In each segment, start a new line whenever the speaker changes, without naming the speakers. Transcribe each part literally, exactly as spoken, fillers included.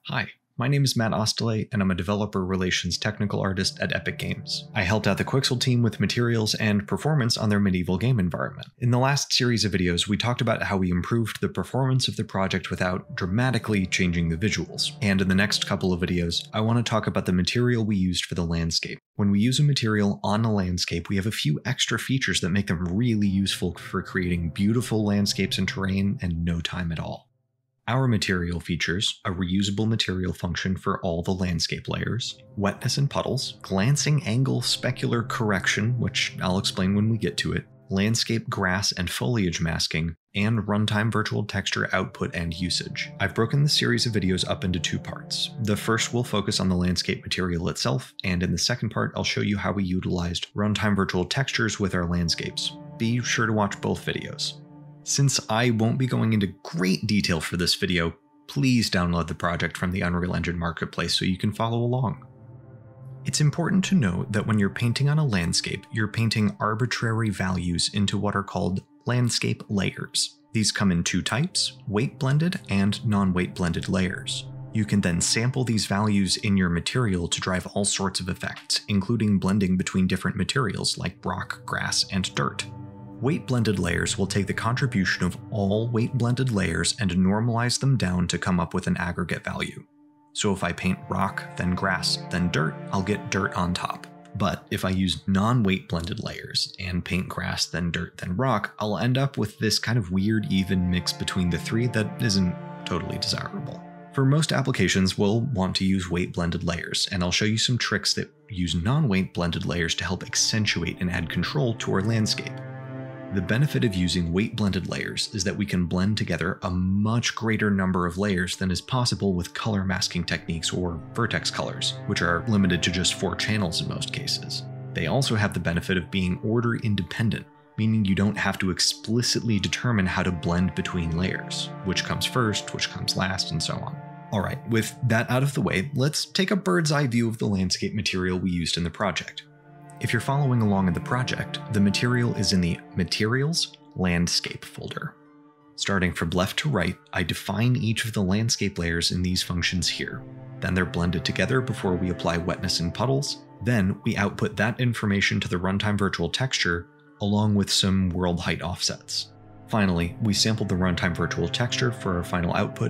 Hi, my name is Matt Ostale, and I'm a developer relations technical artist at Epic Games. I helped out the Quixel team with materials and performance on their medieval game environment. In the last series of videos, we talked about how we improved the performance of the project without dramatically changing the visuals. And in the next couple of videos, I want to talk about the material we used for the landscape. When we use a material on a landscape, we have a few extra features that make them really useful for creating beautiful landscapes and terrain in no time at all. Our material features a reusable material function for all the landscape layers, wetness and puddles, glancing angle specular correction, which I'll explain when we get to it, landscape grass and foliage masking, and runtime virtual texture output and usage. I've broken the series of videos up into two parts. The first will focus on the landscape material itself, and in the second part I'll show you how we utilized runtime virtual textures with our landscapes. Be sure to watch both videos. Since I won't be going into great detail for this video, please download the project from the Unreal Engine Marketplace so you can follow along. It's important to note that when you're painting on a landscape, you're painting arbitrary values into what are called landscape layers. These come in two types, weight blended and non-weight blended layers. You can then sample these values in your material to drive all sorts of effects, including blending between different materials like rock, grass, and dirt. Weight blended layers will take the contribution of all weight blended layers and normalize them down to come up with an aggregate value. So if I paint rock, then grass, then dirt, I'll get dirt on top. But if I use non-weight blended layers and paint grass, then dirt, then rock, I'll end up with this kind of weird even mix between the three that isn't totally desirable. For most applications, we'll want to use weight blended layers, and I'll show you some tricks that use non-weight blended layers to help accentuate and add control to our landscape. The benefit of using weight blended layers is that we can blend together a much greater number of layers than is possible with color masking techniques or vertex colors, which are limited to just four channels in most cases. They also have the benefit of being order independent, meaning you don't have to explicitly determine how to blend between layers, which comes first, which comes last, and so on. Alright, with that out of the way, let's take a bird's eye view of the landscape material we used in the project. If you're following along in the project, the material is in the Materials Landscape folder. Starting from left to right, I define each of the landscape layers in these functions here. Then they're blended together before we apply wetness and puddles. Then we output that information to the runtime virtual texture along with some world height offsets. Finally, we sample the runtime virtual texture for our final output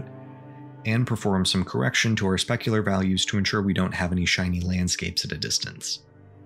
and perform some correction to our specular values to ensure we don't have any shiny landscapes at a distance.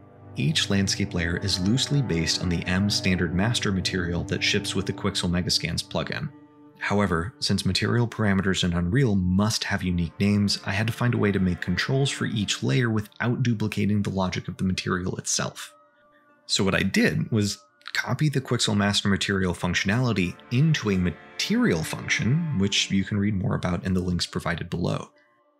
Each landscape layer is loosely based on the M standard master material that ships with the Quixel Megascans plugin. However, since material parameters in Unreal must have unique names, I had to find a way to make controls for each layer without duplicating the logic of the material itself. So what I did was copy the Quixel master material functionality into a material function, which you can read more about in the links provided below.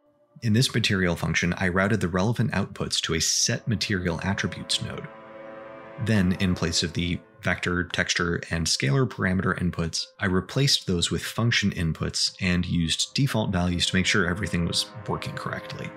In this material function, I routed the relevant outputs to a set material attributes node. Then, in place of the vector, texture, and scalar parameter inputs, I replaced those with function inputs and used default values to make sure everything was working correctly.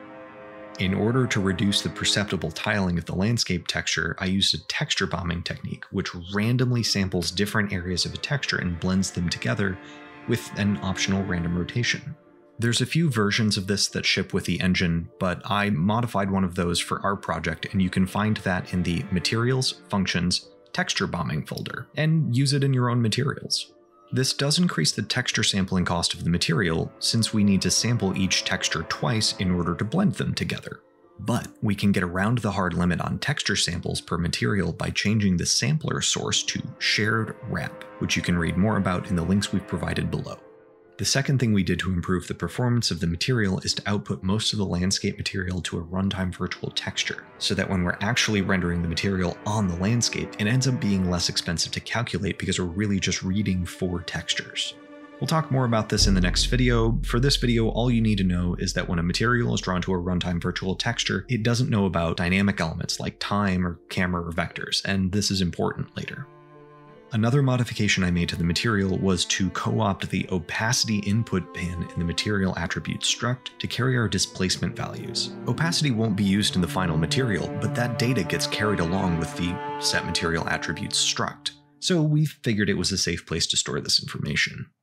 In order to reduce the perceptible tiling of the landscape texture, I used a texture bombing technique, which randomly samples different areas of a texture and blends them together with an optional random rotation. There's a few versions of this that ship with the engine, but I modified one of those for our project, and you can find that in the Materials, Functions, Texture Bombing folder, and use it in your own materials. This does increase the texture sampling cost of the material, since we need to sample each texture twice in order to blend them together. But we can get around the hard limit on texture samples per material by changing the sampler source to shared rep, which you can read more about in the links we've provided below. The second thing we did to improve the performance of the material is to output most of the landscape material to a runtime virtual texture, so that when we're actually rendering the material on the landscape, it ends up being less expensive to calculate because we're really just reading four textures. We'll talk more about this in the next video. For this video, all you need to know is that when a material is drawn to a runtime virtual texture, it doesn't know about dynamic elements like time or camera or vectors, and this is important later. Another modification I made to the material was to co-opt the opacity input pin in the material attribute struct to carry our displacement values. Opacity won't be used in the final material, but that data gets carried along with the set material attributes struct, so we figured it was a safe place to store this information.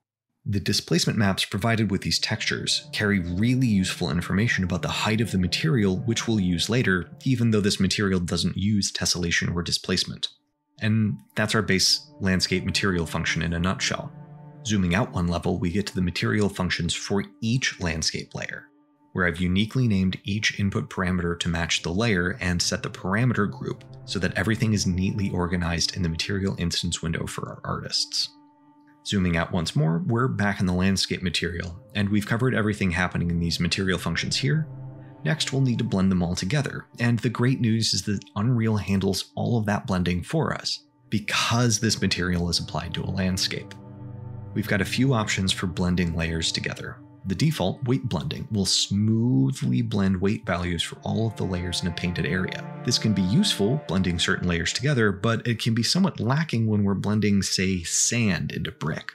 The displacement maps provided with these textures carry really useful information about the height of the material, which we'll use later, even though this material doesn't use tessellation or displacement. And that's our base landscape material function in a nutshell. Zooming out one level, we get to the material functions for each landscape layer, where I've uniquely named each input parameter to match the layer and set the parameter group so that everything is neatly organized in the material instance window for our artists. Zooming out once more, we're back in the landscape material, and we've covered everything happening in these material functions here. Next, we'll need to blend them all together, and the great news is that Unreal handles all of that blending for us, because this material is applied to a landscape. We've got a few options for blending layers together. The default, weight blending, will smoothly blend weight values for all of the layers in a painted area. This can be useful, blending certain layers together, but it can be somewhat lacking when we're blending, say, sand into brick.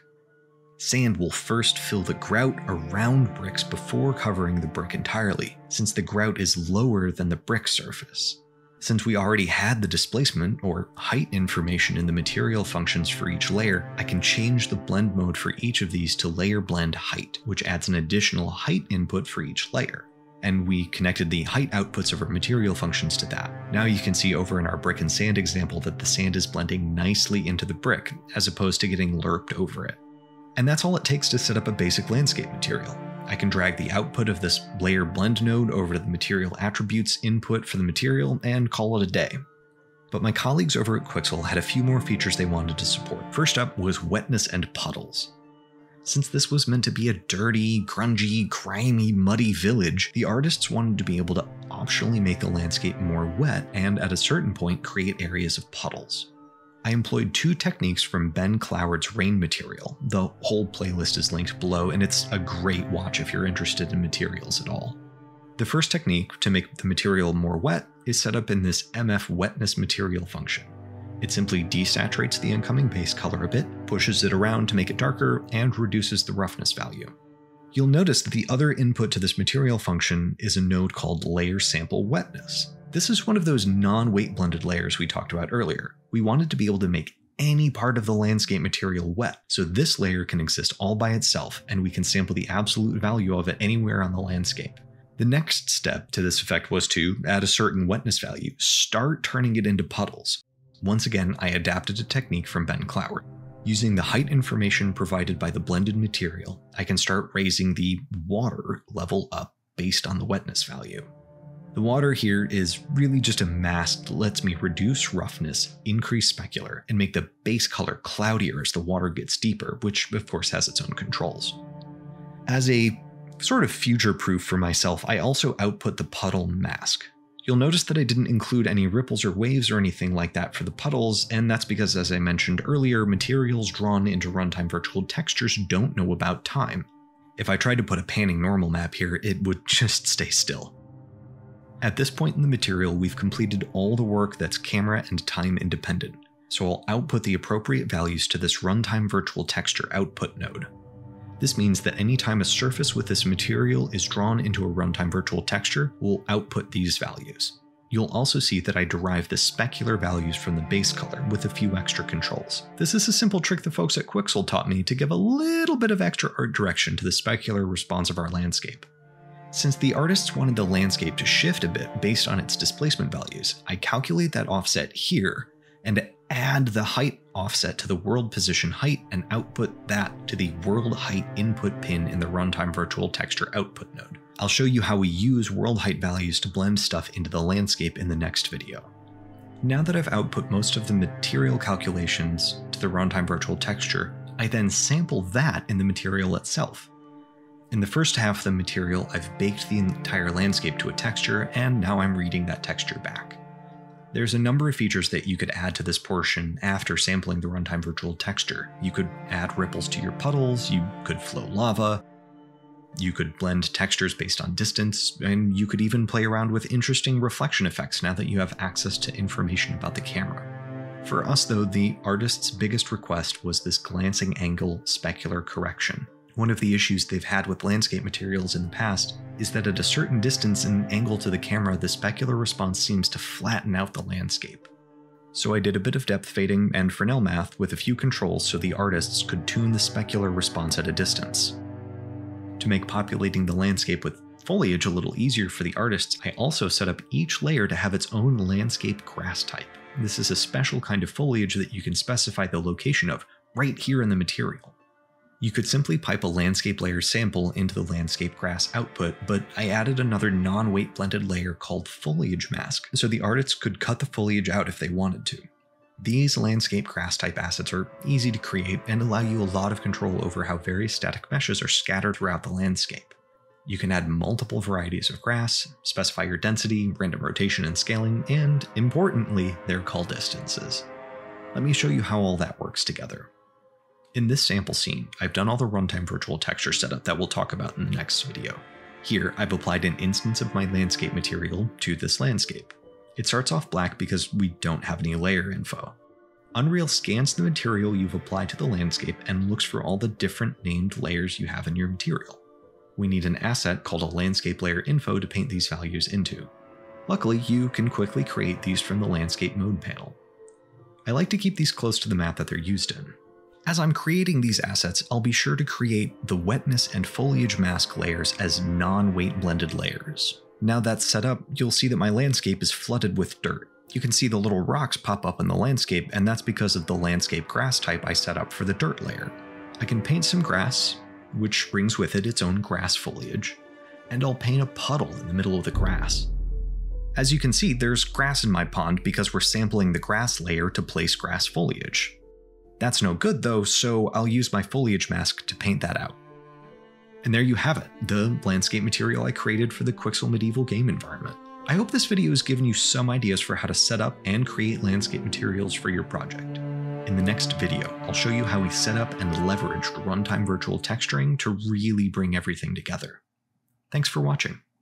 Sand will first fill the grout around bricks before covering the brick entirely, since the grout is lower than the brick surface. Since we already had the displacement or height information in the material functions for each layer, I can change the blend mode for each of these to layer blend height, which adds an additional height input for each layer. And we connected the height outputs of our material functions to that. Now you can see over in our brick and sand example that the sand is blending nicely into the brick, as opposed to getting lerped over it. And that's all it takes to set up a basic landscape material. I can drag the output of this layer blend node over to the material attributes input for the material and call it a day. But my colleagues over at Quixel had a few more features they wanted to support. First up was wetness and puddles. Since this was meant to be a dirty, grungy, grimy, muddy village, the artists wanted to be able to optionally make the landscape more wet and at a certain point create areas of puddles. I employed two techniques from Ben Cloward's Rain material. The whole playlist is linked below, and it's a great watch if you're interested in materials at all. The first technique to make the material more wet is set up in this M F wetness material function. It simply desaturates the incoming base color a bit, pushes it around to make it darker, and reduces the roughness value. You'll notice that the other input to this material function is a node called Layer Sample Wetness. This is one of those non-weight blended layers we talked about earlier. We wanted to be able to make any part of the landscape material wet, so this layer can exist all by itself, and we can sample the absolute value of it anywhere on the landscape. The next step to this effect was to, at a certain wetness value, start turning it into puddles. Once again, I adapted a technique from Ben Cloward. Using the height information provided by the blended material, I can start raising the water level up based on the wetness value. The water here is really just a mask that lets me reduce roughness, increase specular, and make the base color cloudier as the water gets deeper, which of course has its own controls. As a sort of future-proof for myself, I also output the puddle mask. You'll notice that I didn't include any ripples or waves or anything like that for the puddles, and that's because, as I mentioned earlier, materials drawn into Runtime Virtual Textures don't know about time. If I tried to put a panning normal map here, it would just stay still. At this point in the material, we've completed all the work that's camera and time independent, so I'll output the appropriate values to this Runtime Virtual Texture output node. This means that anytime a surface with this material is drawn into a Runtime Virtual Texture, we'll output these values. You'll also see that I derive the specular values from the base color with a few extra controls. This is a simple trick the folks at Quixel taught me to give a little bit of extra art direction to the specular response of our landscape. Since the artists wanted the landscape to shift a bit based on its displacement values, I calculate that offset here and add the height offset to the world position height and output that to the world height input pin in the Runtime Virtual Texture output node. I'll show you how we use world height values to blend stuff into the landscape in the next video. Now that I've output most of the material calculations to the Runtime Virtual Texture, I then sample that in the material itself. In the first half of the material, I've baked the entire landscape to a texture, and now I'm reading that texture back. There's a number of features that you could add to this portion after sampling the Runtime Virtual Texture. You could add ripples to your puddles, you could flow lava, you could blend textures based on distance, and you could even play around with interesting reflection effects now that you have access to information about the camera. For us though, the artist's biggest request was this glancing angle specular correction. One of the issues they've had with landscape materials in the past is that at a certain distance and angle to the camera, the specular response seems to flatten out the landscape. So I did a bit of depth fading and Fresnel math with a few controls so the artists could tune the specular response at a distance. To make populating the landscape with foliage a little easier for the artists, I also set up each layer to have its own landscape grass type. This is a special kind of foliage that you can specify the location of right here in the material. You could simply pipe a landscape layer sample into the landscape grass output, but I added another non-weight blended layer called foliage mask, so the artists could cut the foliage out if they wanted to. These landscape grass type assets are easy to create and allow you a lot of control over how various static meshes are scattered throughout the landscape. You can add multiple varieties of grass, specify your density, random rotation and scaling, and, importantly, their call distances. Let me show you how all that works together. In this sample scene, I've done all the runtime virtual texture setup that we'll talk about in the next video. Here, I've applied an instance of my landscape material to this landscape. It starts off black because we don't have any layer info. Unreal scans the material you've applied to the landscape and looks for all the different named layers you have in your material. We need an asset called a landscape layer info to paint these values into. Luckily, you can quickly create these from the landscape mode panel. I like to keep these close to the map that they're used in. As I'm creating these assets, I'll be sure to create the wetness and foliage mask layers as non-weight blended layers. Now that's set up, you'll see that my landscape is flooded with dirt. You can see the little rocks pop up in the landscape, and that's because of the landscape grass type I set up for the dirt layer. I can paint some grass, which brings with it its own grass foliage, and I'll paint a puddle in the middle of the grass. As you can see, there's grass in my pond because we're sampling the grass layer to place grass foliage. That's no good though, so I'll use my foliage mask to paint that out. And there you have it, the landscape material I created for the Quixel medieval game environment. I hope this video has given you some ideas for how to set up and create landscape materials for your project. In the next video, I'll show you how we set up and leveraged runtime virtual texturing to really bring everything together. Thanks for watching.